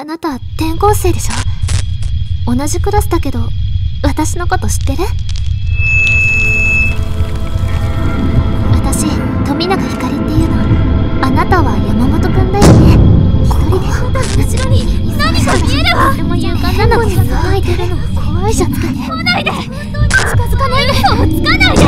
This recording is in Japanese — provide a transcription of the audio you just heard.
あなた転校生でしょ。同じクラスだけど私のこと知ってる？私富永ひかりっていうの。あなたは山本くんだよね。一人で後ろに何か見えるわ。とても勇敢なのに泣いてるの怖いじゃない。来ないで、近づかないで。嘘をつかないで。